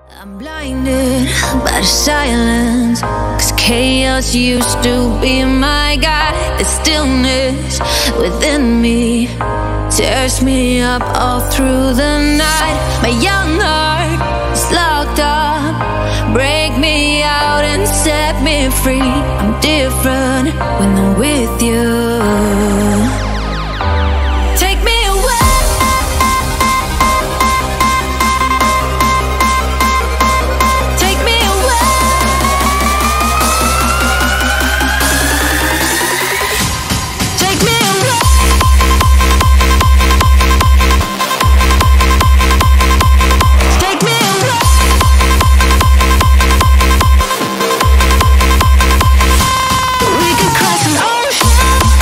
I'm blinded by the silence, 'cause chaos used to be my guide. The stillness within me tears me up all through the night. My young heart is locked up. Break me out and set me free. I'm different when I'm with you. Take me away. Take me away. Take me away. Take me away. We could cross an ocean.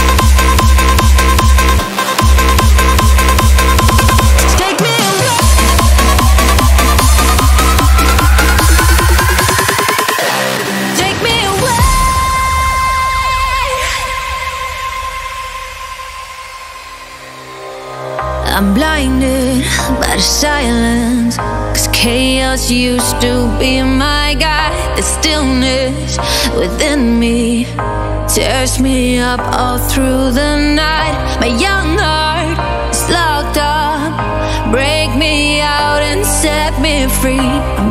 Take me away. Take me away. I'm blinded by the silence, 'cause chaos used to be my guide. The stillness within me tears me up all through the night. My young heart is locked up. Break me out and set me free.